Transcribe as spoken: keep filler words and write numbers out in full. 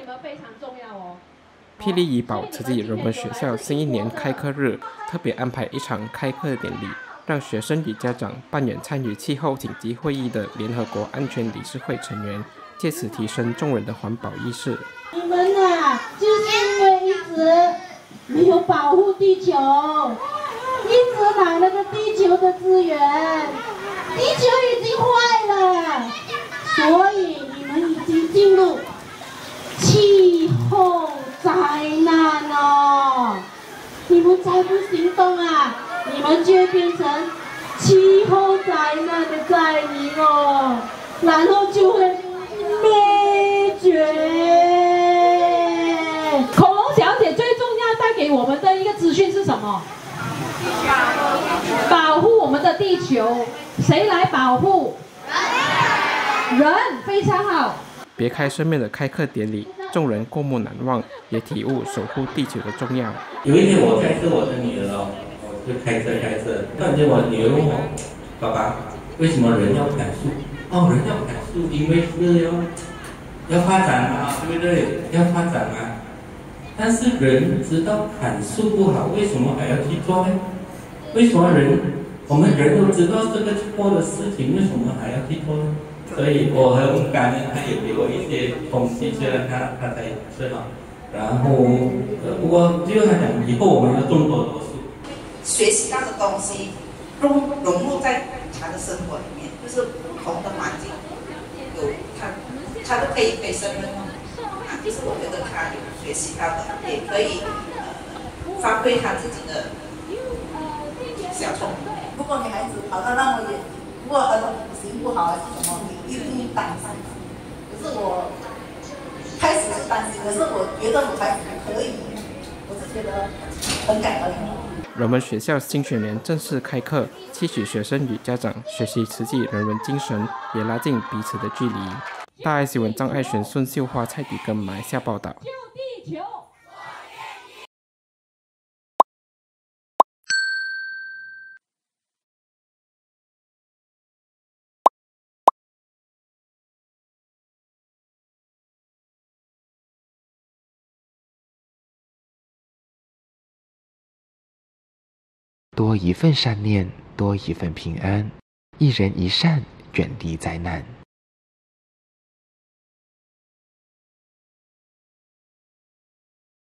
们非常重要哦。 霹雳怡保慈济人文学校新一年开课日特别安排一场开课典礼，让学生与家长扮演参与气候紧急会议的联合国安全理事会成员，借此提升众人的环保意识。 你们呐、啊，就是因为一直没有保护地球，一直拿那个地球的资源，地球已经坏了，所以你们已经进入气候灾难了。你们再不行动啊，你们就会变成气候灾难的灾民哦，然后就会灭绝。 恐龙小姐最重要带给我们的一个资讯是什么？保护我们的地球。谁来保护？人，非常好。 别开生面的开课典礼，众人过目难忘，也体悟守护地球的重要。 有一天我开车，我的女儿哦，就开车开车，突然间我女儿问我：“爸爸，为什么人要砍树？”哦，人要砍树，因为是要要发展嘛，对不对？要发展嘛。但是人知道砍树不好，为什么还要去做呢？为什么人我们人都知道这个错的事情，为什么还要去做呢？所以我很感恩，他也给我一些东西，虽然他他才是嘛。然后呃，不过最后他讲，以后我们要种多多树， 学习到的东西融融入在他的生活里面，就是不同的环境有他他都可以被生命啊，就是我觉得他有学习到的，也可以呃发挥他自己的小聪明。 如果女孩子跑到那么远，如果儿童五行不好还是什么，你一定担心。可是我开始是担心，可是我觉得我还可以，我是觉得很感恩。 人文学校新学年正式开课，期许学生与家长学习慈济人文精神，也拉近彼此的距离。大爱新闻张爱璇、孙秀花、蔡迪根马来西亚报道。 救地球。 多一份善念，多一份平安。一人一善，远离灾难。